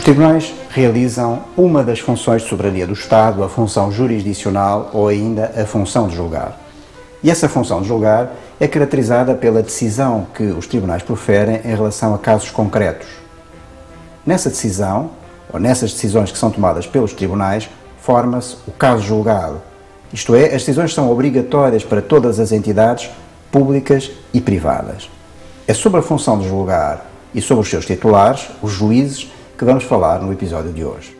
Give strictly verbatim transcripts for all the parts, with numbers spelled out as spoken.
tribunais realizam uma das funções de soberania do Estado, a função jurisdicional ou ainda a função de julgar. E essa função de julgar é caracterizada pela decisão que os tribunais proferem em relação a casos concretos. Nessa decisão, ou nessas decisões que são tomadas pelos tribunais, forma-se o caso julgado. Isto é, as decisões são obrigatórias para todas as entidades públicas e privadas. É sobre a função de julgar e sobre os seus titulares, os juízes, que vamos falar no episódio de hoje.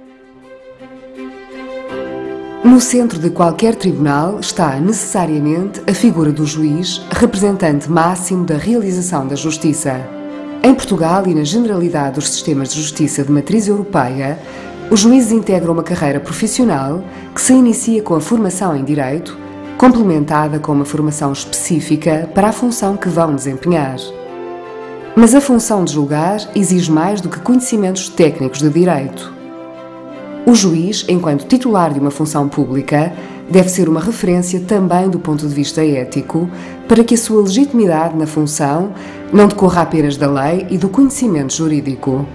No centro de qualquer tribunal está necessariamente a figura do juiz, representante máximo da realização da justiça. Em Portugal e na generalidade dos sistemas de justiça de matriz europeia, os juízes integram uma carreira profissional que se inicia com a formação em Direito, complementada com uma formação específica para a função que vão desempenhar. Mas a função de julgar exige mais do que conhecimentos técnicos de direito. O juiz, enquanto titular de uma função pública, deve ser uma referência também do ponto de vista ético, para que a sua legitimidade na função não decorra apenas da lei e do conhecimento jurídico.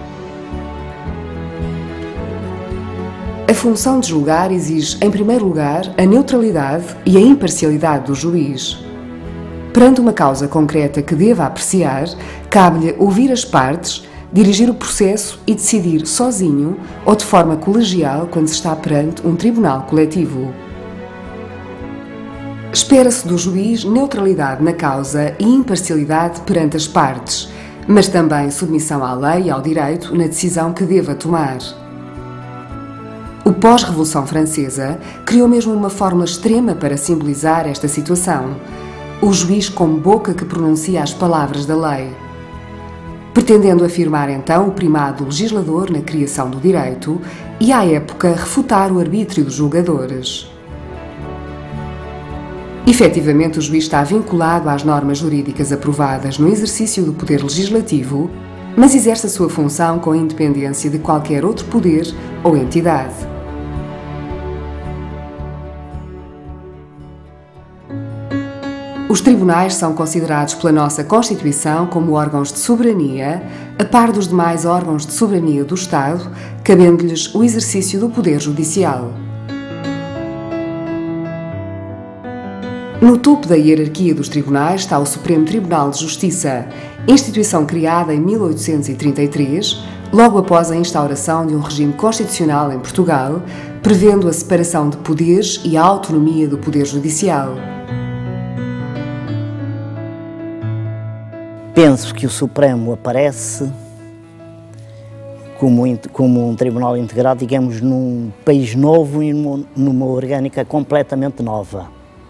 A função de julgar exige, em primeiro lugar, a neutralidade e a imparcialidade do juiz. Perante uma causa concreta que deva apreciar, cabe-lhe ouvir as partes, dirigir o processo e decidir sozinho ou de forma colegial quando se está perante um tribunal coletivo. Espera-se do juiz neutralidade na causa e imparcialidade perante as partes, mas também submissão à lei e ao direito na decisão que deva tomar. O pós-Revolução Francesa criou mesmo uma fórmula extrema para simbolizar esta situação: o juiz como boca que pronuncia as palavras da lei. Pretendendo afirmar então o primado do legislador na criação do direito e, à época, refutar o arbítrio dos julgadores. Efetivamente, o juiz está vinculado às normas jurídicas aprovadas no exercício do poder legislativo, mas exerce a sua função com a independência de qualquer outro poder ou entidade. Os tribunais são considerados pela nossa Constituição como órgãos de soberania, a par dos demais órgãos de soberania do Estado, cabendo-lhes o exercício do poder judicial. No topo da hierarquia dos tribunais está o Supremo Tribunal de Justiça, instituição criada em mil oitocentos e trinta e três, logo após a instauração de um regime constitucional em Portugal, prevendo a separação de poderes e a autonomia do poder judicial. Penso que o Supremo aparece como, como um tribunal integrado, digamos, num país novo e numa, numa orgânica completamente nova,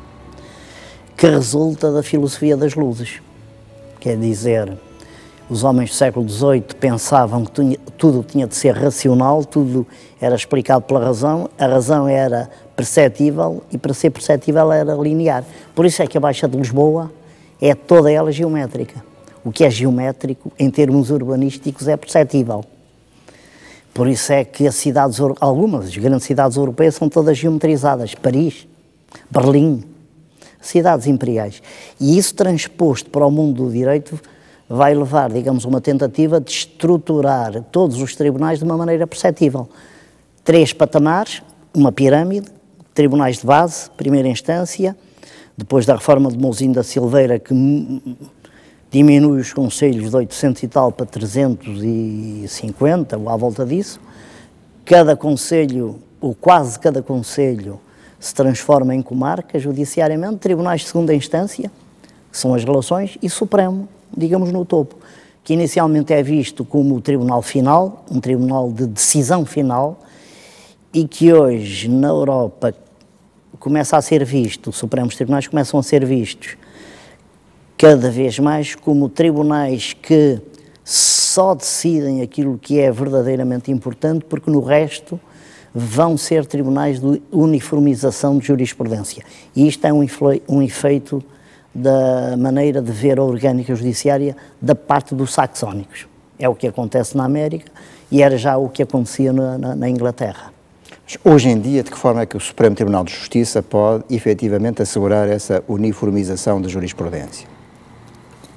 que resulta da filosofia das luzes. Quer dizer, os homens do século dezoito pensavam que tinha, tudo tinha de ser racional, tudo era explicado pela razão, a razão era perceptível e para ser perceptível era linear. Por isso é que a Baixa de Lisboa é toda ela geométrica. O que é geométrico, em termos urbanísticos, é perceptível. Por isso é que as cidades, algumas das grandes cidades europeias são todas geometrizadas. Paris, Berlim, cidades imperiais. E isso transposto para o mundo do direito vai levar, digamos, uma tentativa de estruturar todos os tribunais de uma maneira perceptível. Três patamares, uma pirâmide, tribunais de base, primeira instância, depois da reforma de Mouzinho da Silveira, que diminui os concelhos de oitocentos e tal para trezentos e cinquenta, ou à volta disso. Cada concelho, ou quase cada concelho, se transforma em comarca, judiciariamente, tribunais de segunda instância, que são as relações, e Supremo, digamos, no topo, que inicialmente é visto como o tribunal final, um tribunal de decisão final, e que hoje, na Europa, começa a ser visto, os Supremos Tribunais começam a ser vistos cada vez mais como tribunais que só decidem aquilo que é verdadeiramente importante, porque no resto vão ser tribunais de uniformização de jurisprudência. E isto é um, um efeito da maneira de ver a orgânica judiciária da parte dos saxónicos. É o que acontece na América e era já o que acontecia na, na, na Inglaterra. Hoje em dia, de que forma é que o Supremo Tribunal de Justiça pode efetivamente assegurar essa uniformização da jurisprudência?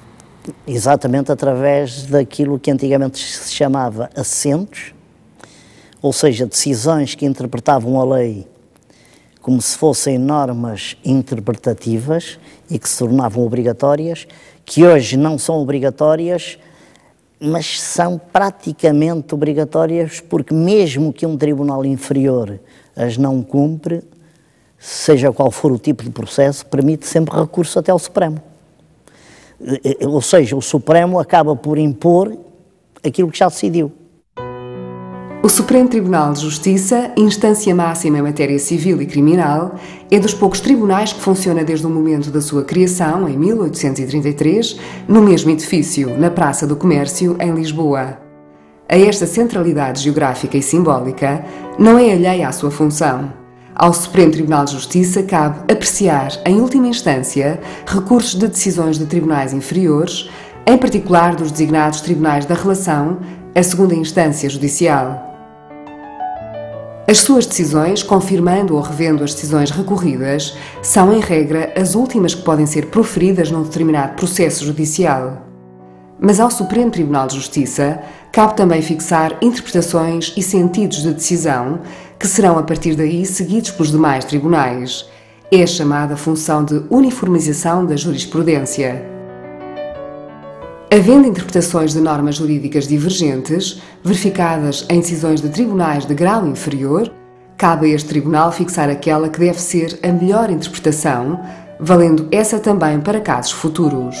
exatamente através daquilo que antigamente se chamava assentos, ou seja, decisões que interpretavam a lei como se fossem normas interpretativas e que se tornavam obrigatórias, que hoje não são obrigatórias, mas são praticamente obrigatórias, porque mesmo que um tribunal inferior as não cumpre, seja qual for o tipo de processo, permite sempre recurso até ao Supremo. Ou seja, o Supremo acaba por impor aquilo que já decidiu. O Supremo Tribunal de Justiça, instância máxima em matéria civil e criminal, é dos poucos tribunais que funciona desde o momento da sua criação, em mil oitocentos e trinta e três, no mesmo edifício, na Praça do Comércio, em Lisboa. A esta centralidade geográfica e simbólica não é alheia à sua função. Ao Supremo Tribunal de Justiça cabe apreciar, em última instância, recursos de decisões de tribunais inferiores, em particular dos designados Tribunais da Relação, a segunda instância judicial. As suas decisões, confirmando ou revendo as decisões recorridas, são, em regra, as últimas que podem ser proferidas num determinado processo judicial. Mas ao Supremo Tribunal de Justiça cabe também fixar interpretações e sentidos de decisão que serão, a partir daí, seguidos pelos demais tribunais. É a chamada função de uniformização da jurisprudência. Havendo interpretações de normas jurídicas divergentes, verificadas em decisões de tribunais de grau inferior, cabe a este tribunal fixar aquela que deve ser a melhor interpretação, valendo essa também para casos futuros.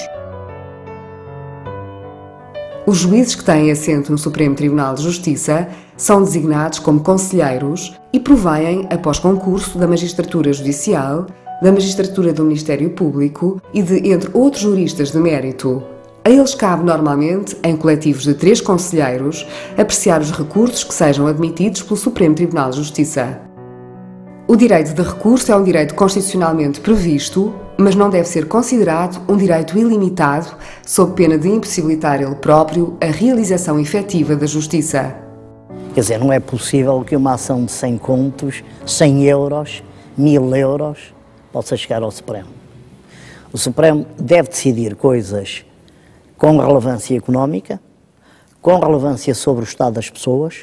Os juízes que têm assento no Supremo Tribunal de Justiça são designados como conselheiros e provêm, após concurso, da magistratura judicial, da magistratura do Ministério Público e de entre outros juristas de mérito. A eles cabe normalmente, em coletivos de três conselheiros, apreciar os recursos que sejam admitidos pelo Supremo Tribunal de Justiça. O direito de recurso é um direito constitucionalmente previsto, mas não deve ser considerado um direito ilimitado, sob pena de impossibilitar ele próprio a realização efetiva da justiça. Quer dizer, não é possível que uma ação de cem contos, cem euros, mil euros, possa chegar ao Supremo. O Supremo deve decidir coisas com relevância económica, com relevância sobre o estado das pessoas,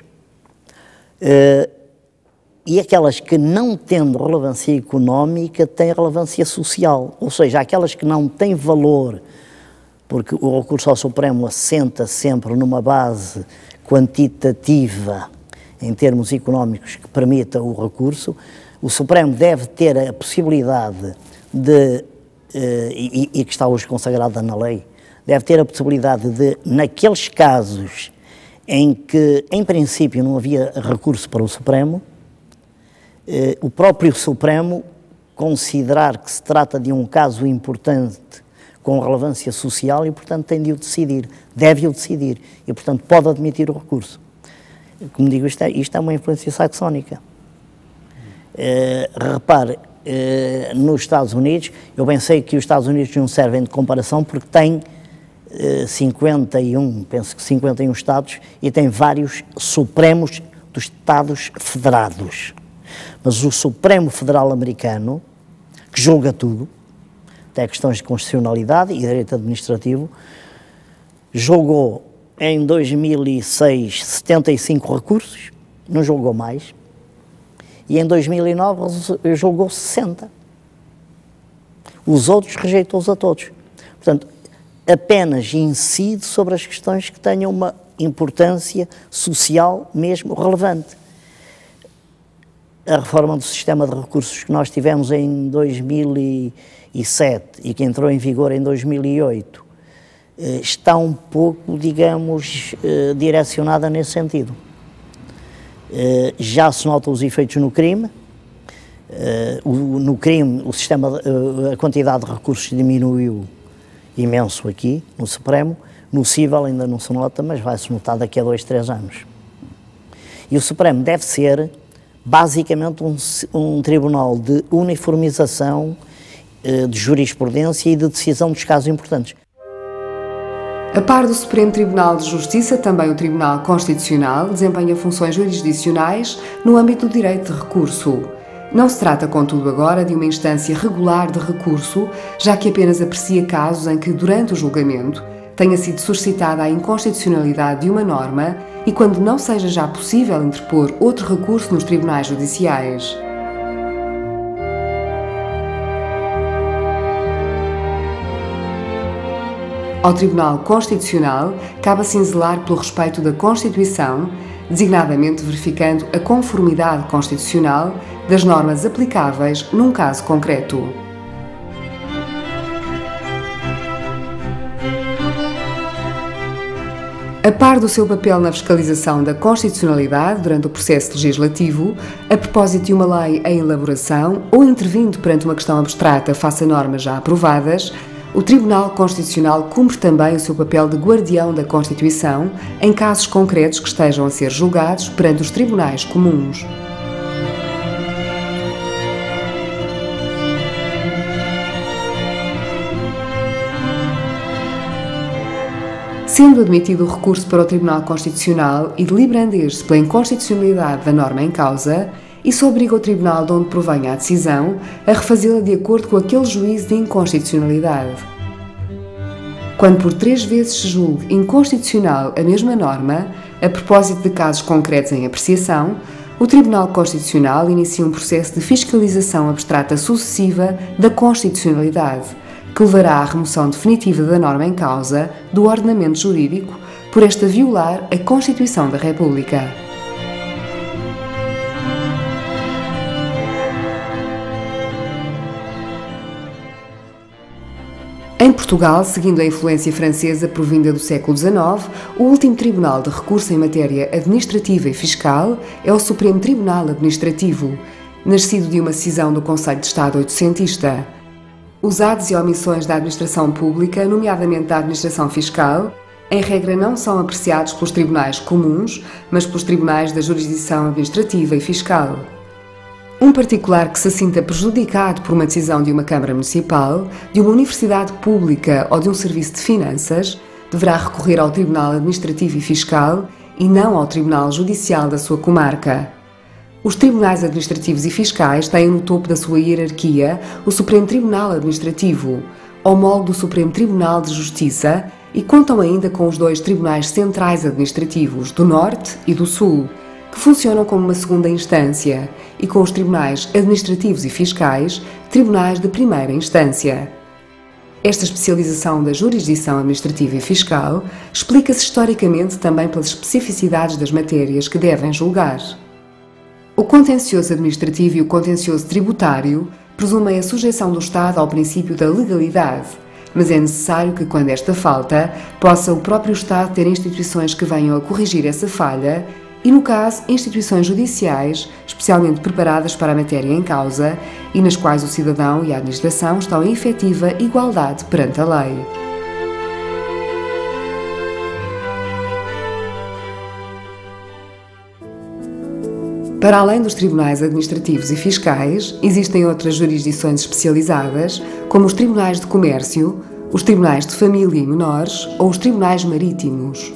eh, e aquelas que, não tendo relevância económica, têm relevância social, ou seja, aquelas que não têm valor, porque o recurso ao Supremo assenta sempre numa base quantitativa, em termos económicos, que permita o recurso. O Supremo deve ter a possibilidade de, eh, e, e que está hoje consagrada na lei, deve ter a possibilidade de, naqueles casos em que, em princípio, não havia recurso para o Supremo, eh, o próprio Supremo considerar que se trata de um caso importante com relevância social e, portanto, tem de o decidir, deve o decidir e, portanto, pode admitir o recurso. Como digo, isto é, isto é uma influência saxónica. Eh, repare, eh, nos Estados Unidos, eu bem sei que os Estados Unidos não servem de comparação porque têm cinquenta e um, penso que cinquenta e um Estados, e tem vários Supremos dos Estados Federados. Mas o Supremo Federal Americano, que julga tudo, até questões de constitucionalidade e direito administrativo, julgou em dois mil e seis setenta e cinco recursos, não julgou mais, e em dois mil e nove julgou sessenta. Os outros rejeitou-os a todos. Portanto, apenas incide sobre as questões que tenham uma importância social mesmo relevante. A reforma do sistema de recursos que nós tivemos em dois mil e sete e que entrou em vigor em dois mil e oito está um pouco, digamos, direcionada nesse sentido. Já se notam os efeitos no crime. No crime, o sistema, a quantidade de recursos diminuiu imenso aqui, no Supremo. No cível ainda não se nota, mas vai-se notar daqui a dois, três anos. E o Supremo deve ser, basicamente, um, um tribunal de uniformização, de jurisprudência e de decisão dos casos importantes. A par do Supremo Tribunal de Justiça, também o Tribunal Constitucional desempenha funções jurisdicionais no âmbito do direito de recurso. Não se trata, contudo, agora de uma instância regular de recurso, já que apenas aprecia casos em que, durante o julgamento, tenha sido suscitada a inconstitucionalidade de uma norma e quando não seja já possível interpor outro recurso nos tribunais judiciais. Ao Tribunal Constitucional cabe assim zelar pelo respeito da Constituição, designadamente verificando a conformidade constitucional das normas aplicáveis num caso concreto. A par do seu papel na fiscalização da constitucionalidade durante o processo legislativo, a propósito de uma lei em elaboração ou intervindo perante uma questão abstrata face a normas já aprovadas, o Tribunal Constitucional cumpre também o seu papel de guardião da Constituição em casos concretos que estejam a ser julgados perante os tribunais comuns. Sendo admitido o recurso para o Tribunal Constitucional e deliberando este pela inconstitucionalidade da norma em causa, isso obriga o Tribunal de onde provenha a decisão a refazê-la de acordo com aquele juízo de inconstitucionalidade. Quando por três vezes se julgue inconstitucional a mesma norma, a propósito de casos concretos em apreciação, o Tribunal Constitucional inicia um processo de fiscalização abstrata sucessiva da constitucionalidade, que levará à remoção definitiva da norma em causa do ordenamento jurídico por esta violar a Constituição da República. Em Portugal, seguindo a influência francesa provinda do século dezenove, o último tribunal de recurso em matéria administrativa e fiscal é o Supremo Tribunal Administrativo, nascido de uma cisão do Conselho de Estado oitocentista. Os atos e omissões da administração pública, nomeadamente da administração fiscal, em regra não são apreciados pelos tribunais comuns, mas pelos tribunais da jurisdição administrativa e fiscal. Um particular que se sinta prejudicado por uma decisão de uma Câmara Municipal, de uma universidade pública ou de um serviço de finanças, deverá recorrer ao Tribunal Administrativo e Fiscal e não ao Tribunal Judicial da sua comarca. Os tribunais administrativos e fiscais têm no topo da sua hierarquia o Supremo Tribunal Administrativo, homólogo do Supremo Tribunal de Justiça, e contam ainda com os dois tribunais centrais administrativos, do Norte e do Sul, que funcionam como uma segunda instância, e com os tribunais administrativos e fiscais, tribunais de primeira instância. Esta especialização da jurisdição administrativa e fiscal explica-se historicamente também pelas especificidades das matérias que devem julgar. O contencioso administrativo e o contencioso tributário presumem a sujeição do Estado ao princípio da legalidade, mas é necessário que, quando esta falta, possa o próprio Estado ter instituições que venham a corrigir essa falha e, no caso, instituições judiciais especialmente preparadas para a matéria em causa e nas quais o cidadão e a administração estão em efetiva igualdade perante a lei. Para além dos tribunais administrativos e fiscais, existem outras jurisdições especializadas, como os tribunais de comércio, os tribunais de família e menores ou os tribunais marítimos.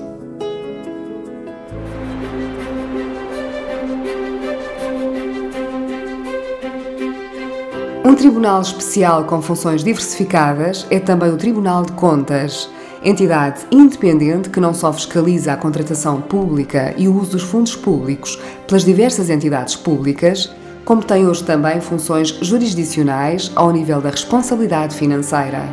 Um tribunal especial com funções diversificadas é também o Tribunal de Contas, entidade independente que não só fiscaliza a contratação pública e o uso dos fundos públicos pelas diversas entidades públicas, como tem hoje também funções jurisdicionais ao nível da responsabilidade financeira.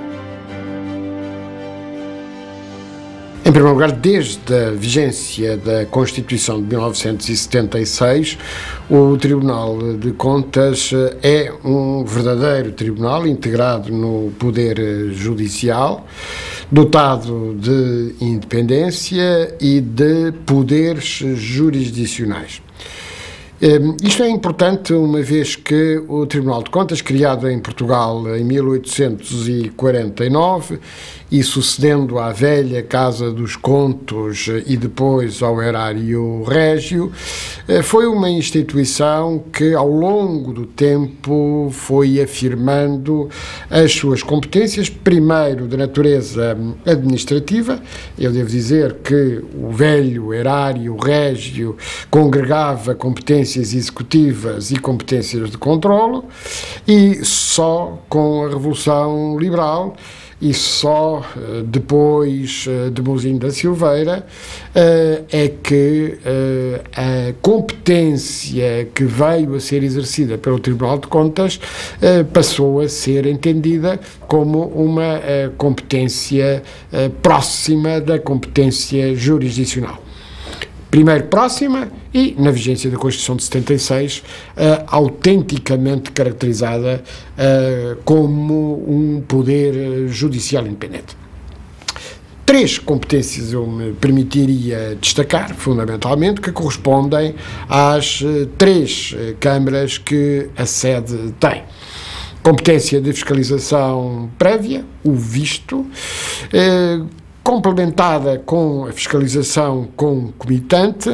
Em primeiro lugar, desde a vigência da Constituição de mil novecentos e setenta e seis, o Tribunal de Contas é um verdadeiro tribunal integrado no Poder Judicial, dotado de independência e de poderes jurisdicionais. Isto é importante uma vez que o Tribunal de Contas, criado em Portugal em mil oitocentos e quarenta e nove e sucedendo à velha Casa dos Contos e depois ao Erário Régio, foi uma instituição que ao longo do tempo foi afirmando as suas competências, primeiro de natureza administrativa. Eu devo dizer que o velho Erário Régio congregava competências executivas e competências de controlo, e só com a Revolução Liberal e só uh, depois uh, de Mouzinho da Silveira uh, é que uh, a competência que veio a ser exercida pelo Tribunal de Contas uh, passou a ser entendida como uma uh, competência uh, próxima da competência jurisdicional. Primeiro próxima e, na vigência da Constituição de setenta e seis, uh, autenticamente caracterizada uh, como um poder judicial independente. Três competências eu me permitiria destacar, fundamentalmente, que correspondem às uh, três uh, câmaras que a sede tem. Competência de fiscalização prévia, o visto, uh, complementada com a fiscalização concomitante,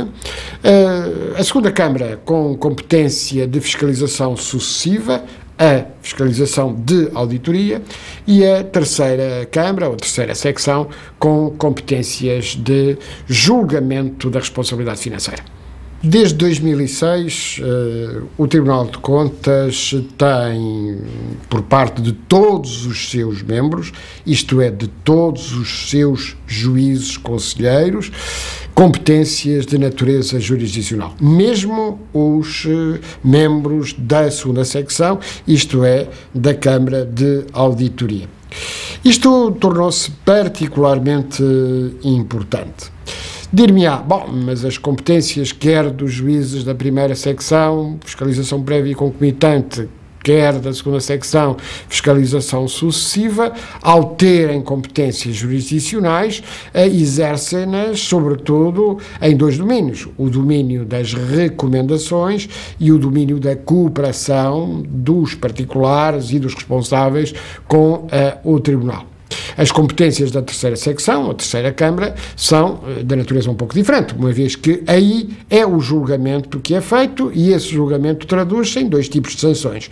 a segunda Câmara com competência de fiscalização sucessiva, a fiscalização de auditoria, e a terceira Câmara, ou a terceira secção, com competências de julgamento da responsabilidade financeira. Desde dois mil e seis, uh, o Tribunal de Contas tem, por parte de todos os seus membros, isto é, de todos os seus juízes conselheiros, competências de natureza jurisdicional, mesmo os uh, membros da segunda secção, isto é, da Câmara de Auditoria. Isto tornou-se particularmente importante. Dir-me-á, bom, mas as competências quer dos juízes da primeira secção, fiscalização prévia e concomitante, quer da segunda secção, fiscalização sucessiva, ao terem competências jurisdicionais, exercem-nas, sobretudo, em dois domínios, o domínio das recomendações e o domínio da cooperação dos particulares e dos responsáveis com uh, o Tribunal. As competências da terceira secção, a terceira Câmara, são de natureza um pouco diferente, uma vez que aí é o julgamento que é feito e esse julgamento traduz-se em dois tipos de sanções: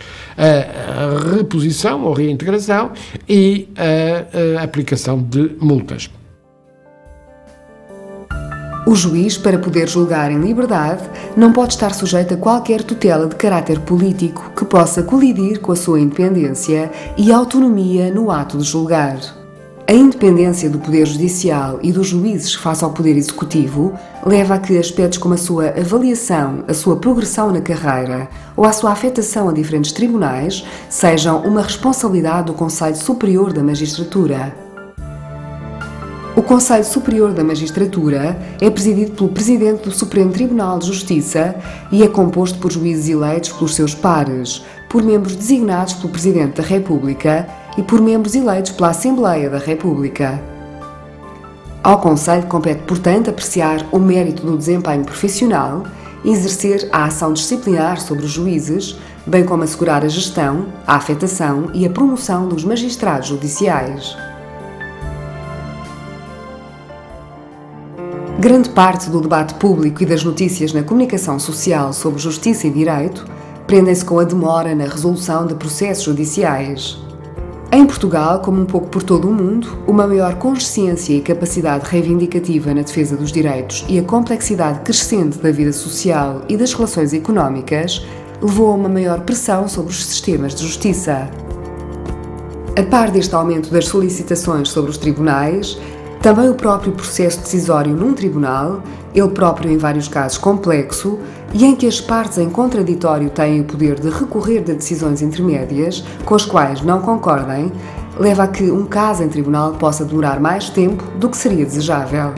a reposição ou reintegração e a, a aplicação de multas. O juiz, para poder julgar em liberdade, não pode estar sujeito a qualquer tutela de caráter político que possa colidir com a sua independência e autonomia no ato de julgar. A independência do Poder Judicial e dos juízes face ao Poder Executivo leva a que aspectos como a sua avaliação, a sua progressão na carreira ou a sua afetação a diferentes tribunais sejam uma responsabilidade do Conselho Superior da Magistratura. O Conselho Superior da Magistratura é presidido pelo Presidente do Supremo Tribunal de Justiça e é composto por juízes eleitos pelos seus pares, por membros designados pelo Presidente da República e por membros eleitos pela Assembleia da República. Ao Conselho compete, portanto, apreciar o mérito do desempenho profissional, exercer a ação disciplinar sobre os juízes, bem como assegurar a gestão, a afetação e a promoção dos magistrados judiciais. Grande parte do debate público e das notícias na comunicação social sobre justiça e direito prendem-se com a demora na resolução de processos judiciais. Em Portugal, como um pouco por todo o mundo, uma maior consciência e capacidade reivindicativa na defesa dos direitos e a complexidade crescente da vida social e das relações económicas levou a uma maior pressão sobre os sistemas de justiça. A par deste aumento das solicitações sobre os tribunais, também o próprio processo decisório num tribunal, ele próprio em vários casos complexo, e em que as partes em contraditório têm o poder de recorrer de decisões intermédias, com as quais não concordem, leva a que um caso em tribunal possa demorar mais tempo do que seria desejável.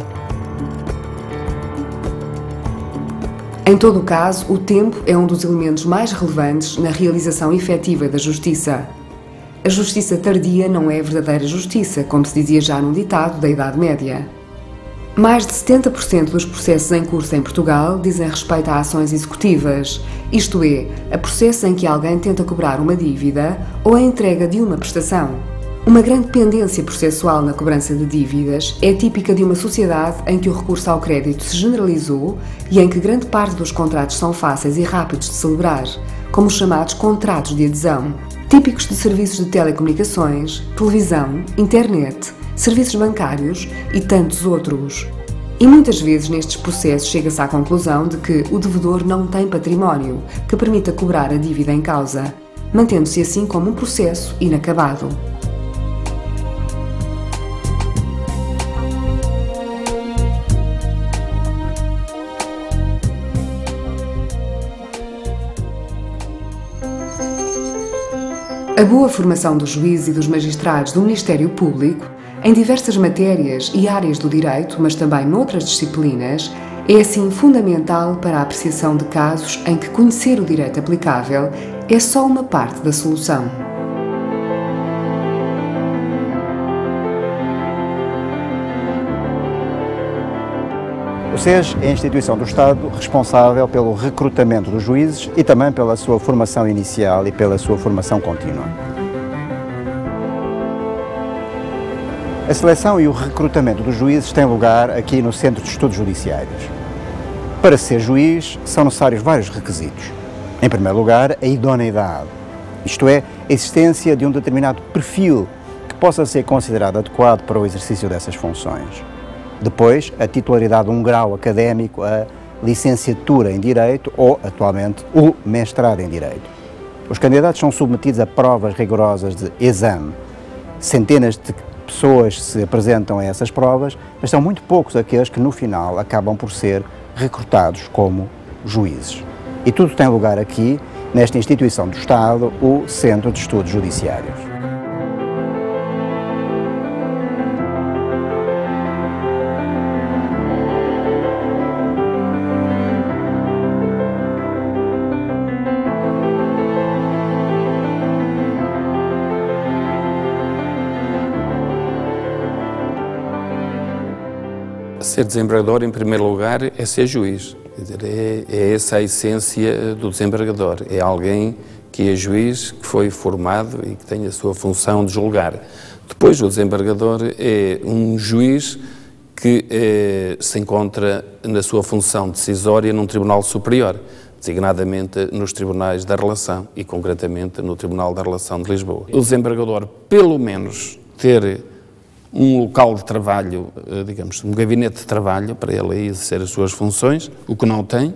Em todo o caso, o tempo é um dos elementos mais relevantes na realização efetiva da justiça. A justiça tardia não é verdadeira justiça, como se dizia já num ditado da Idade Média. Mais de setenta por cento dos processos em curso em Portugal dizem respeito a ações executivas, isto é, a processos em que alguém tenta cobrar uma dívida ou a entrega de uma prestação. Uma grande pendência processual na cobrança de dívidas é típica de uma sociedade em que o recurso ao crédito se generalizou e em que grande parte dos contratos são fáceis e rápidos de celebrar, como os chamados contratos de adesão, típicos de serviços de telecomunicações, televisão, internet, serviços bancários e tantos outros. E muitas vezes nestes processos chega-se à conclusão de que o devedor não tem património que permita cobrar a dívida em causa, mantendo-se assim como um processo inacabado. A boa formação dos juízes e dos magistrados do Ministério Público, em diversas matérias e áreas do direito, mas também noutras disciplinas, é assim fundamental para a apreciação de casos em que conhecer o direito aplicável é só uma parte da solução. O S E S é a instituição do Estado responsável pelo recrutamento dos juízes e também pela sua formação inicial e pela sua formação contínua. A seleção e o recrutamento dos juízes tem lugar aqui no Centro de Estudos Judiciários. Para ser juiz, são necessários vários requisitos. Em primeiro lugar, a idoneidade, isto é, a existência de um determinado perfil que possa ser considerado adequado para o exercício dessas funções. Depois, a titularidade de um grau académico, a licenciatura em Direito ou, atualmente, o mestrado em Direito. Os candidatos são submetidos a provas rigorosas de exame. Centenas de pessoas se apresentam a essas provas, mas são muito poucos aqueles que, no final, acabam por ser recrutados como juízes. E tudo tem lugar aqui, nesta instituição do Estado, o Centro de Estudos Judiciários. Ser desembargador, em primeiro lugar, é ser juiz. Quer dizer, é, é essa a essência do desembargador. É alguém que é juiz, que foi formado e que tem a sua função de julgar. Depois, o desembargador é um juiz que é, se encontra na sua função decisória num tribunal superior, designadamente nos tribunais da relação e, concretamente, no Tribunal da Relação de Lisboa. O desembargador, pelo menos, ter um local de trabalho, digamos, um gabinete de trabalho para ele exercer as suas funções, o que não tem,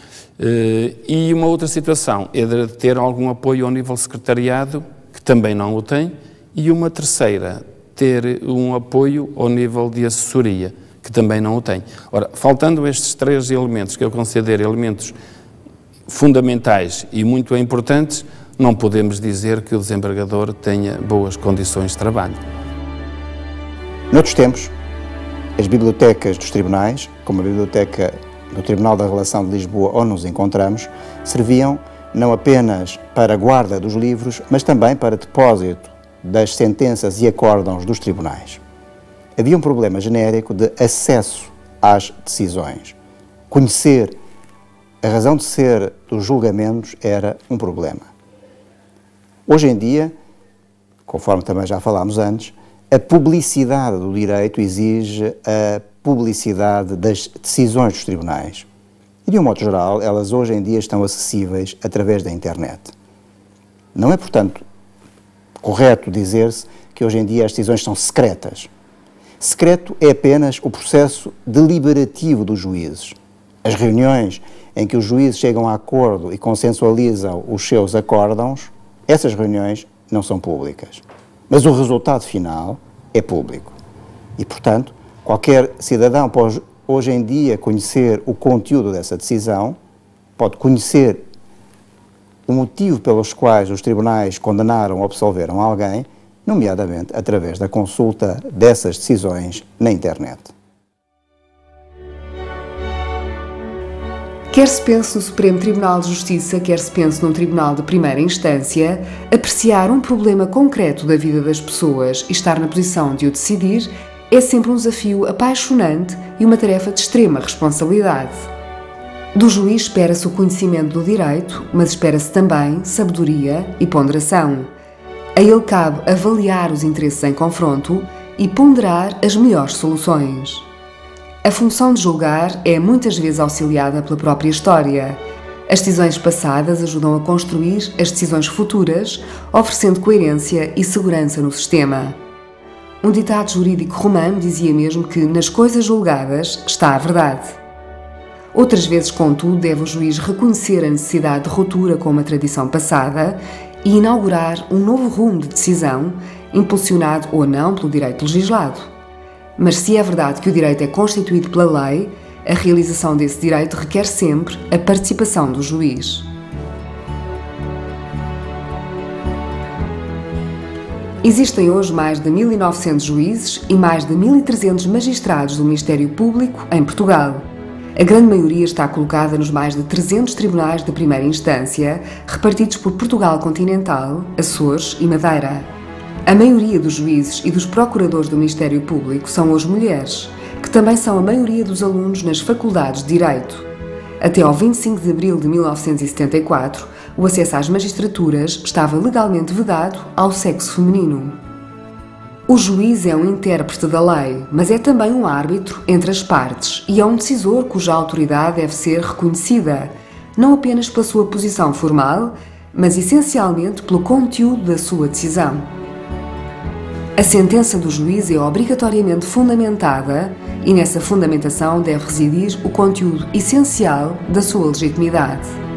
e uma outra situação é de ter algum apoio ao nível secretariado, que também não o tem, e uma terceira, ter um apoio ao nível de assessoria, que também não o tem. Ora, faltando estes três elementos, que eu considero elementos fundamentais e muito importantes, não podemos dizer que o desembargador tenha boas condições de trabalho. Noutros tempos, as bibliotecas dos tribunais, como a biblioteca do Tribunal da Relação de Lisboa, onde nos encontramos, serviam não apenas para a guarda dos livros, mas também para depósito das sentenças e acórdãos dos tribunais. Havia um problema genérico de acesso às decisões. Conhecer a razão de ser dos julgamentos era um problema. Hoje em dia, conforme também já falámos antes, a publicidade do direito exige a publicidade das decisões dos tribunais. E, de um modo geral, elas hoje em dia estão acessíveis através da internet. Não é, portanto, correto dizer-se que hoje em dia as decisões são secretas. Secreto é apenas o processo deliberativo dos juízes. As reuniões em que os juízes chegam a acordo e consensualizam os seus acórdãos, essas reuniões não são públicas. Mas o resultado final é público. E, portanto, qualquer cidadão pode hoje em dia conhecer o conteúdo dessa decisão, pode conhecer o motivo pelos quais os tribunais condenaram ou absolveram alguém, nomeadamente através da consulta dessas decisões na internet. Quer se pense no Supremo Tribunal de Justiça, quer se pense num tribunal de primeira instância, apreciar um problema concreto da vida das pessoas e estar na posição de o decidir é sempre um desafio apaixonante e uma tarefa de extrema responsabilidade. Do juiz espera-se o conhecimento do direito, mas espera-se também sabedoria e ponderação. A ele cabe avaliar os interesses em confronto e ponderar as melhores soluções. A função de julgar é muitas vezes auxiliada pela própria história. As decisões passadas ajudam a construir as decisões futuras, oferecendo coerência e segurança no sistema. Um ditado jurídico romano dizia mesmo que nas coisas julgadas está a verdade. Outras vezes, contudo, deve o juiz reconhecer a necessidade de ruptura com uma tradição passada e inaugurar um novo rumo de decisão, impulsionado ou não pelo direito legislado. Mas se é verdade que o direito é constituído pela lei, a realização desse direito requer sempre a participação do juiz. Existem hoje mais de mil e novecentos juízes e mais de mil e trezentos magistrados do Ministério Público em Portugal. A grande maioria está colocada nos mais de trezentos tribunais de primeira instância, repartidos por Portugal continental, Açores e Madeira. A maioria dos juízes e dos procuradores do Ministério Público são hoje mulheres, que também são a maioria dos alunos nas faculdades de Direito. Até ao vinte e cinco de abril de mil novecentos e setenta e quatro, o acesso às magistraturas estava legalmente vedado ao sexo feminino. O juiz é um intérprete da lei, mas é também um árbitro entre as partes e é um decisor cuja autoridade deve ser reconhecida, não apenas pela sua posição formal, mas essencialmente pelo conteúdo da sua decisão. A sentença do juiz é obrigatoriamente fundamentada e nessa fundamentação deve residir o conteúdo essencial da sua legitimidade.